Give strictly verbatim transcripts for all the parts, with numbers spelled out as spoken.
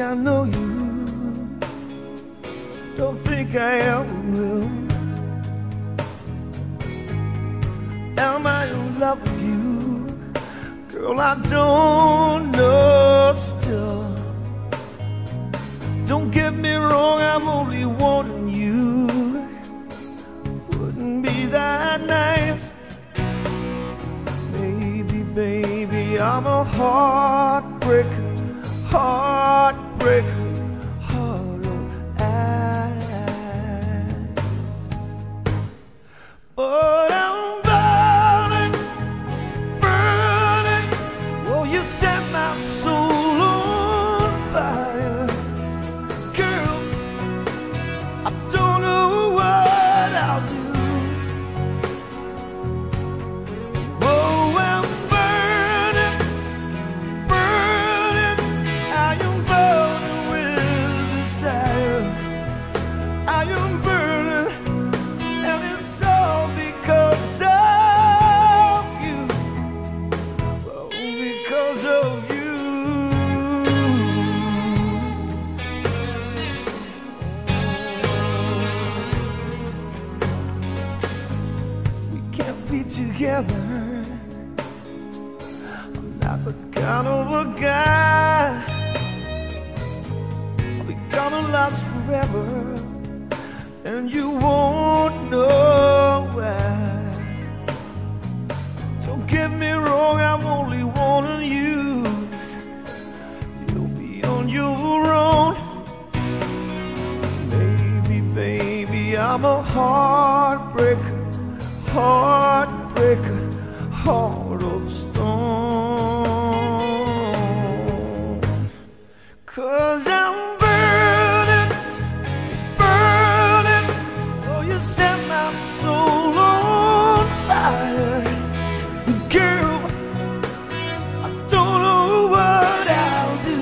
I know you. Don't think I ever will. Am I in love with you? Girl, I don't know still. Don't get me wrong, I'm only wanting you. Wouldn't be that nice. Maybe, baby, I'm a heartbreaker, heartbreaker, heart of ice. But I'm burning, burning. Oh, you set my soul on fire. Girl, I don't know what I'll do. Oh, I'm burning, burning. I am burning with desire. I am burning, and it's all because of you. Oh, because of you. We can't be together. I'm not the kind of a guy. We're gonna last forever, and you won't know why. Don't get me wrong, I'm only wanting you. You'll be on your own. Maybe, baby, I'm a heartbreaker, heartbreaker, heart of stone. 'Cause I'm burning, burning. Oh, you set my soul on fire. Girl, I don't know what I'll do.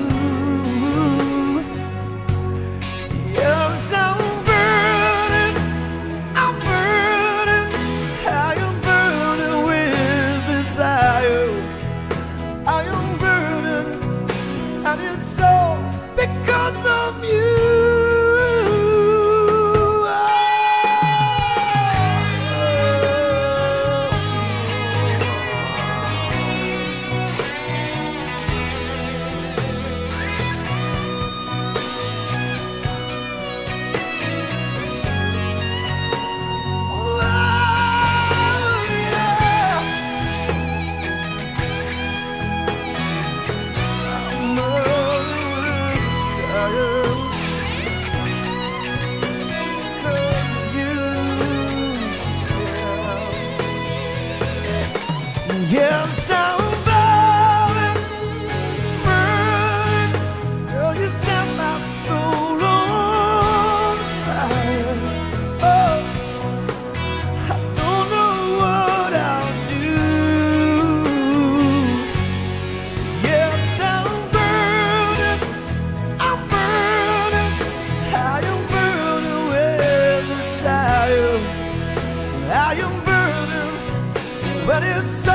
Yes, I'm burning, I'm burning. I am burning with desire. I am burning, and it's all because of you. Yes, I'm burning, burning. Girl, you set my soul on fire. Oh, I don't know what I'll do. Yes, I'm burning, I'm burning. I am burning with desire. I am burning, but it's